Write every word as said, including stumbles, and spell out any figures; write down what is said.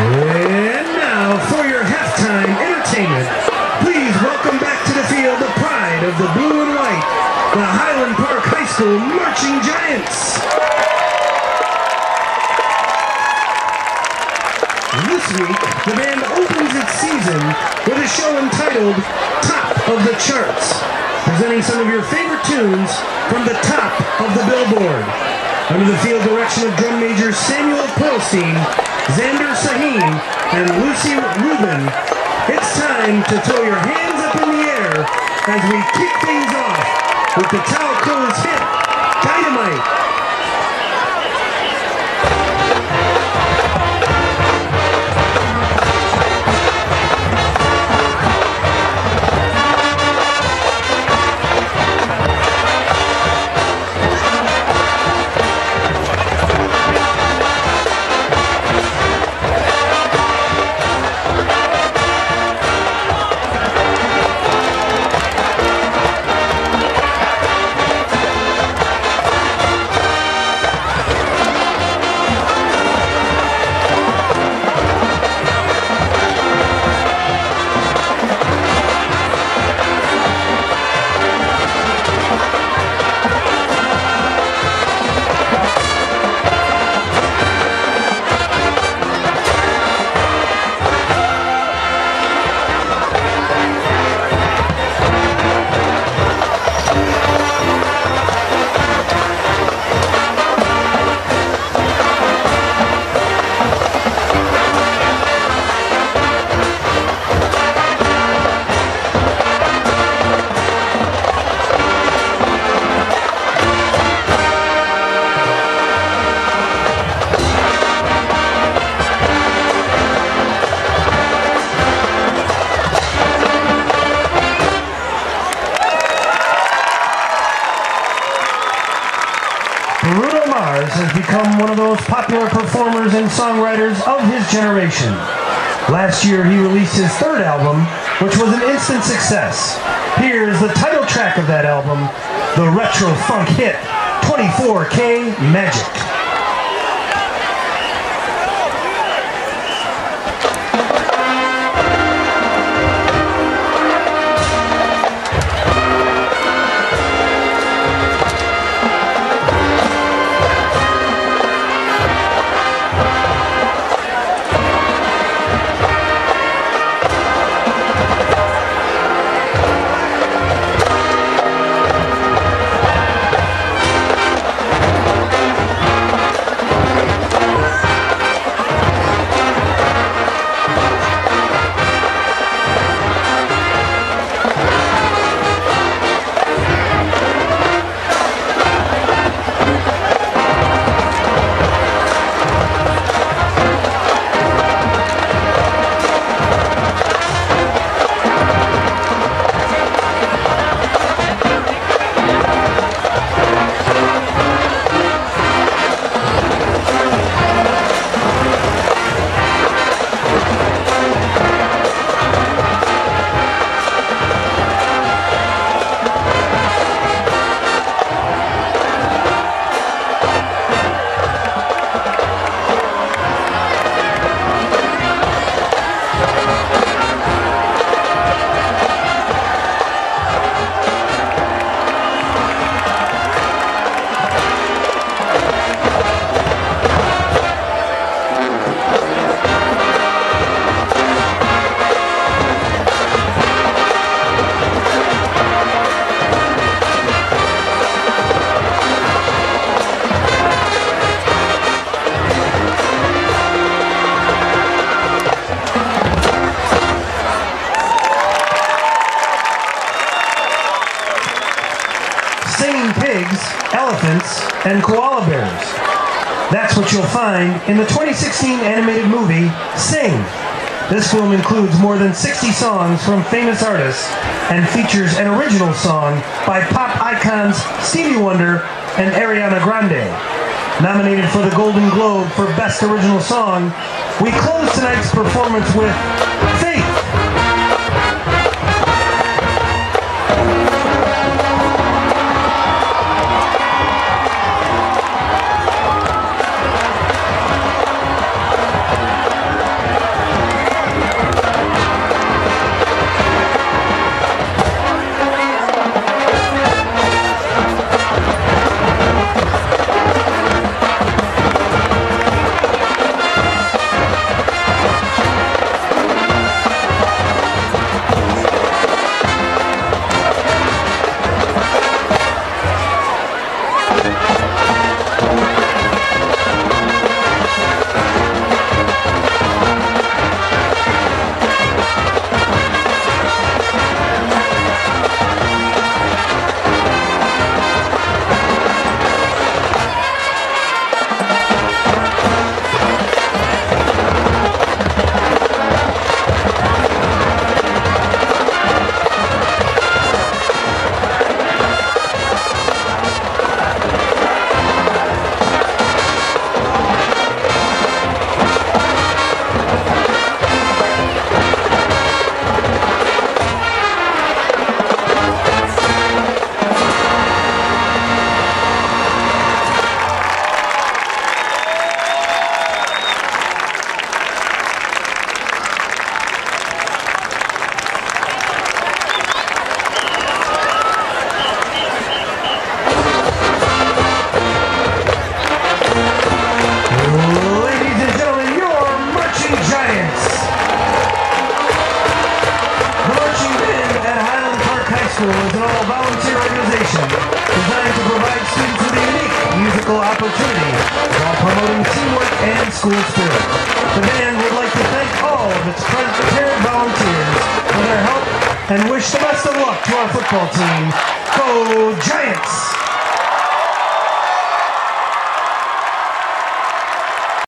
And now, for your halftime entertainment, please welcome back to the field the pride of the blue and white, the Highland Park High School Marching Giants. This week, the band opens its season with a show entitled Top of the Charts, presenting some of your favorite tunes from the top of the Billboard. Under the field direction of drum majors Samuel Pearlstein, Xander Saheen, and Lucy Rubin, it's time to throw your hands up in the air as we kick things off with the Talco's hit, Dynamite. Bruno Mars has become one of those popular performers and songwriters of his generation. Last year he released his third album, which was an instant success. Here is the title track of that album, the retro funk hit, twenty-four K Magic. Singing pigs, elephants, and koala bears. That's what you'll find in the twenty sixteen animated movie, Sing. This film includes more than sixty songs from famous artists and features an original song by pop icons Stevie Wonder and Ariana Grande. Nominated for the Golden Globe for Best Original Song, we close tonight's performance with Faith. school spirit. The band would like to thank all of its parent volunteers for their help and wish the best of luck to our football team. Go Giants!